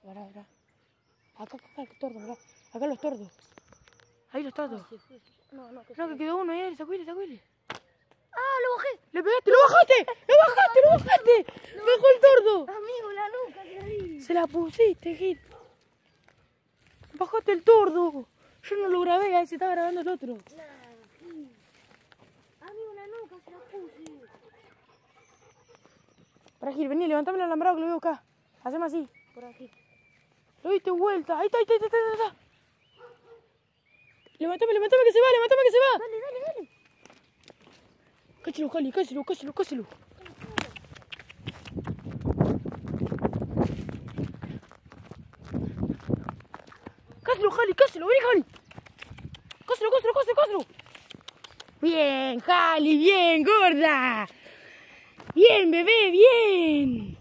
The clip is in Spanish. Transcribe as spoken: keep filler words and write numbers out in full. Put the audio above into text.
Verá, verá. Acá, acá, acá, el tordo, mirá. Acá los tordos. Ahí los tordos. Ah, sí, sí. No, no, que, No, que quedó uno ahí, sacuile, sacuile. ¡Ah, lo bajé! ¡Le pegaste! ¡Lo bajaste! ¡Lo bajaste! ¡Lo bajaste! ¡Me dejó el tordo! Amigo, la nuca que ahí. Se la pusiste, Gil. Bajaste el tordo. Yo no lo grabé, ahí se estaba grabando el otro. Nada, sí. Amigo, la nuca se la puse. Para Gil, vení, levantame el alambrado que lo veo acá. Hacemos así. Por aquí. Lo diste vuelta. Ahí está, ahí está, ahí está, ahí está. Levantame, levantame que se va, levantame que se va. Dale, dale, dale. Cáselo, Jali, cáselo, cáselo, cáselo. Cáselo, Jali, cáselo, vení, Jali. Cáselo, cáselo, cáselo, cáselo. Bien, Jali, bien, gorda. Bien, bebé, bien.